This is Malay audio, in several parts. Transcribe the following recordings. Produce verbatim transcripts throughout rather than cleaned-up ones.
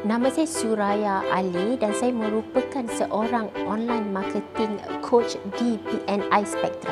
Nama saya Suraya Ali dan saya merupakan seorang online marketing coach di B N I Spectra.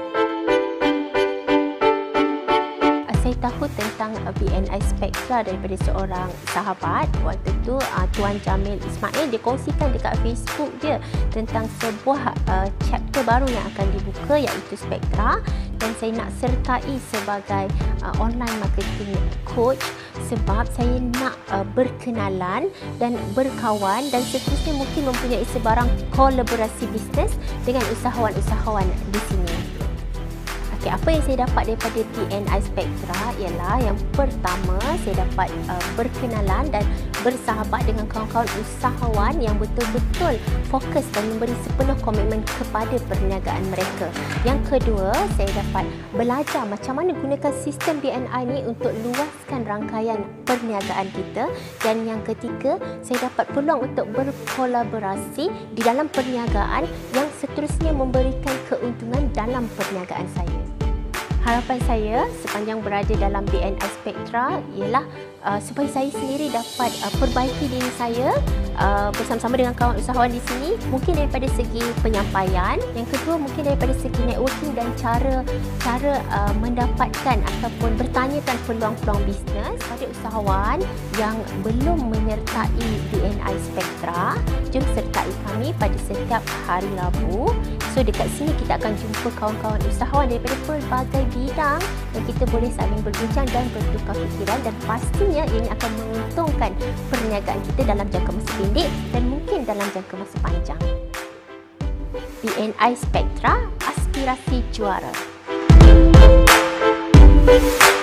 Saya tahu tentang B N I Spectra daripada seorang sahabat. Waktu tu Tuan Jamil Ismail dia kongsikan dekat Facebook dia tentang sebuah uh, chapter baru yang akan dibuka, iaitu Spectra, dan saya nak sertai sebagai uh, online marketing coach sebab saya nak uh, berkenalan dan berkawan dan seterusnya mungkin mempunyai sebarang kolaborasi bisnes dengan usahawan-usahawan di sini. Okay, apa yang saya dapat daripada B N I Spectra ialah yang pertama, saya dapat uh, berkenalan dan bersahabat dengan kawan-kawan usahawan yang betul-betul fokus dan memberi sepenuh komitmen kepada perniagaan mereka. Yang kedua, saya dapat belajar macam mana gunakan sistem B N I ni untuk luaskan rangkaian perniagaan kita. Dan yang ketiga, saya dapat peluang untuk berkolaborasi di dalam perniagaan yang seterusnya memberikan keuntungan dalam perniagaan saya. Harapan saya sepanjang berada dalam B N I Spectra ialah uh, supaya saya sendiri dapat uh, perbaiki diri saya uh, bersama-sama dengan kawan usahawan di sini, mungkin daripada segi penyampaian, yang kedua mungkin daripada segi networking dan cara cara uh, mendapatkan ataupun bertanyakan peluang-peluang bisnes pada usahawan yang belum menyertai B N I Spectra. Jom sertai kami pada setiap hari Rabu. So dekat sini kita akan jumpa kawan-kawan usahawan daripada pelbagai bidang dan kita boleh saling berbincang dan bertukar fikiran, dan pastinya ini akan menguntungkan perniagaan kita dalam jangka masa pendek dan mungkin dalam jangka masa panjang. B N I Spectra, aspirasi juara.